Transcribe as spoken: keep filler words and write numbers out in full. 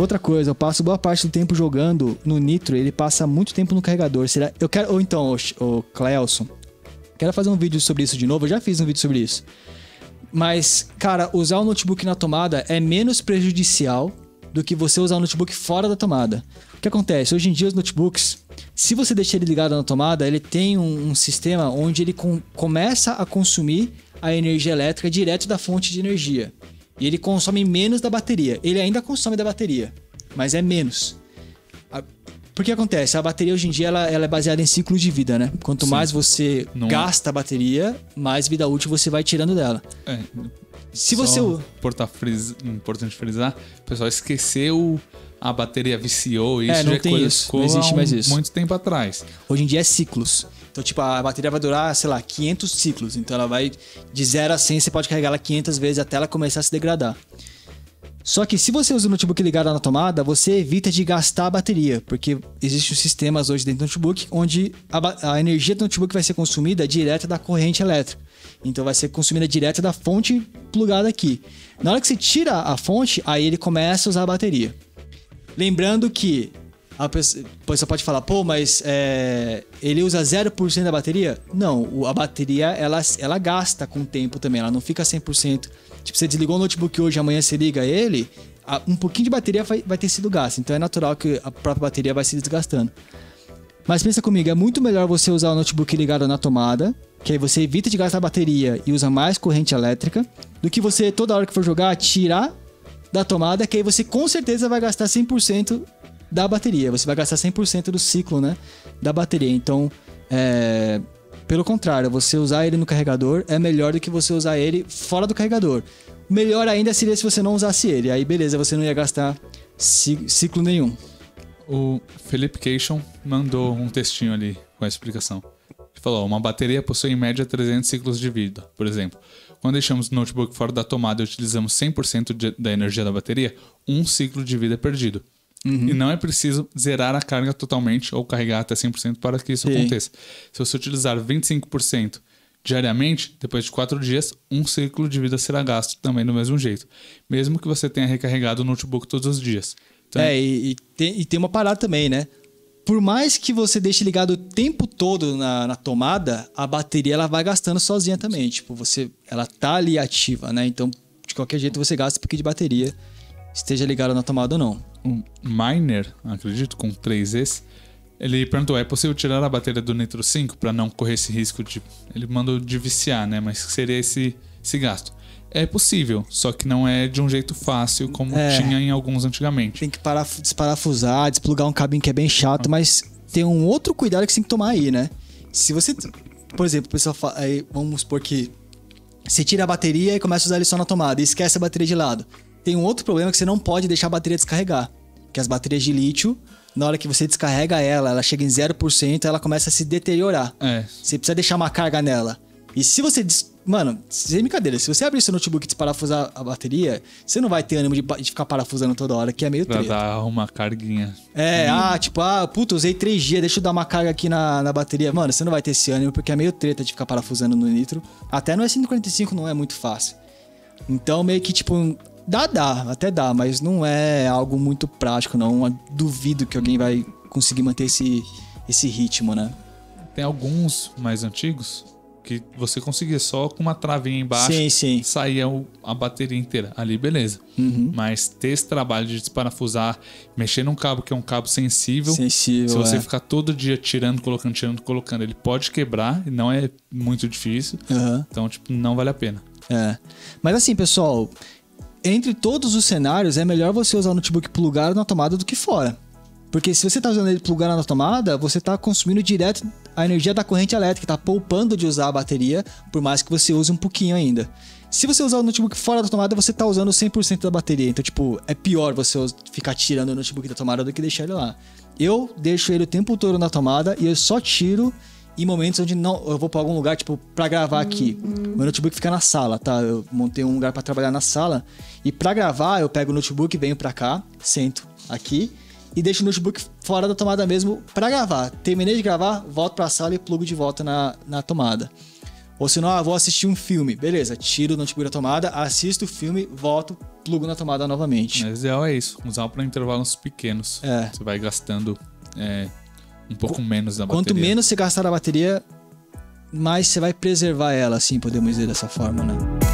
Outra coisa, eu passo boa parte do tempo jogando no Nitro, ele passa muito tempo no carregador. Será? Eu quero. Ou então, o Cleelson, quero fazer um vídeo sobre isso de novo. Eu já fiz um vídeo sobre isso. Mas, cara, usar o notebook na tomada é menos prejudicial do que você usar o notebook fora da tomada. O que acontece? Hoje em dia, os notebooks, se você deixar ele ligado na tomada, ele tem um, um sistema onde ele com, começa a consumir a energia elétrica direto da fonte de energia. E ele consome menos da bateria. Ele ainda consome da bateria, mas é menos. A, por que acontece? A bateria hoje em dia ela, ela é baseada em ciclo de vida, né? Quanto Sim. mais você Não... gasta a bateria, mais vida útil você vai tirando dela. É. Se Só você... Fris... Importante frisar, o pessoal esqueceu... A bateria viciou, isso é, não já tem coisa isso, não existe um, mais isso. muito tempo atrás. Hoje em dia é ciclos. Então, tipo, a bateria vai durar, sei lá, quinhentos ciclos. Então, ela vai de zero a cem, você pode carregar ela quinhentas vezes até ela começar a se degradar. Só que se você usa o notebook ligado na tomada, você evita de gastar a bateria, porque existem sistemas hoje dentro do notebook onde a, a energia do notebook vai ser consumida direto da corrente elétrica. Então vai ser consumida direto da fonte plugada aqui. Na hora que você tira a fonte, aí ele começa a usar a bateria. Lembrando que a pessoa, a pessoa pode falar, pô, mas é, ele usa zero por cento da bateria? Não, a bateria ela, ela gasta com o tempo também, ela não fica cem por cento. Tipo, você desligou o notebook hoje, amanhã você liga ele, um pouquinho de bateria vai, vai ter sido gasto. Então é natural que a própria bateria vai se desgastando. Mas pensa comigo, é muito melhor você usar o notebook ligado na tomada, que aí você evita de gastar bateria e usa mais corrente elétrica, do que você toda hora que for jogar tirar da tomada, que aí você com certeza vai gastar cem por cento da bateria. Você vai gastar cem por cento do ciclo, né, da bateria. Então, é, pelo contrário, você usar ele no carregador é melhor do que você usar ele fora do carregador. Melhor ainda seria se você não usasse ele. Aí, beleza, você não ia gastar ciclo nenhum. O Felipe Cation mandou um textinho ali com a explicação. Ele falou, uma bateria possui em média trezentos ciclos de vida, por exemplo. Quando deixamos o notebook fora da tomada e utilizamos cem por cento de, da energia da bateria, um ciclo de vida é perdido. Uhum. E não é preciso zerar a carga totalmente ou carregar até cem por cento para que isso Sim. aconteça. Se você utilizar vinte e cinco por cento diariamente, depois de quatro dias, um ciclo de vida será gasto também do mesmo jeito. Mesmo que você tenha recarregado o notebook todos os dias. Então, é, e, e, tem, e tem uma parada também, né? Por mais que você deixe ligado o tempo todo na, na tomada, a bateria ela vai gastando sozinha também. Tipo, você, ela tá ali ativa, né? Então, de qualquer jeito, você gasta um pouquinho de bateria, esteja ligado na tomada ou não. Um Miner, acredito, com três Es, ele perguntou, é possível tirar a bateria do Nitro cinco para não correr esse risco de... Ele mandou de viciar, né? Mas seria esse, esse gasto. É possível, só que não é de um jeito fácil como é, tinha em alguns antigamente. Tem que paraf- desparafusar, desplugar um cabinho que é bem chato, ah. mas tem um outro cuidado que você tem que tomar aí, né? Se você, por exemplo, o pessoal fala, aí, vamos supor que você tira a bateria e começa a usar ele só na tomada e esquece a bateria de lado. Tem um outro problema que você não pode deixar a bateria descarregar, que as baterias de lítio, na hora que você descarrega ela, ela chega em zero por cento, ela começa a se deteriorar. É. Você precisa deixar uma carga nela. E se você... Des... Mano, sem brincadeira, se você abrir seu notebook e desparafusar a bateria, você não vai ter ânimo de, de ficar parafusando toda hora, que é meio treta. Pra dar uma carguinha. É, hum. ah, tipo, ah, puta, usei três G, deixa eu dar uma carga aqui na, na bateria. Mano, você não vai ter esse ânimo, porque é meio treta de ficar parafusando no Nitro. Até no S cento e quarenta e cinco não é muito fácil. Então, meio que, tipo, dá, dá, até dá, mas não é algo muito prático, não. Eu duvido que alguém vai conseguir manter esse, esse ritmo, né? Tem alguns mais antigos que você conseguia só com uma travinha embaixo, sim, sim. saía a bateria inteira. Ali, beleza. Uhum. Mas ter esse trabalho de desparafusar, mexer num cabo que é um cabo sensível, sensível se você é. ficar todo dia tirando, colocando, tirando, colocando, ele pode quebrar, e não é muito difícil. Uhum. Então, tipo, não vale a pena. É. Mas assim, pessoal, entre todos os cenários, é melhor você usar o notebook plugado na tomada do que fora. Porque se você está usando ele plugado na tomada, você está consumindo direto a energia da corrente elétrica, está poupando de usar a bateria, por mais que você use um pouquinho ainda. Se você usar o notebook fora da tomada, você está usando cem por cento da bateria. Então, tipo, é pior você ficar tirando o notebook da tomada do que deixar ele lá. Eu deixo ele o tempo todo na tomada e eu só tiro em momentos onde não, eu vou para algum lugar, tipo, para gravar aqui. Meu notebook fica na sala, tá? Eu montei um lugar para trabalhar na sala. E para gravar, eu pego o notebook, venho para cá, sento aqui e deixo o notebook fora da tomada mesmo para gravar. Terminei de gravar, volto para a sala e plugo de volta na, na tomada. Ou se não, ah, vou assistir um filme. Beleza, tiro o notebook da tomada, assisto o filme, volto plugo na tomada novamente. Mas o ideal é isso, usar para intervalos pequenos. É. Você vai gastando é, um pouco Qu- menos da Quanto bateria. menos você gastar a bateria, mais você vai preservar ela, assim, podemos dizer dessa forma, né?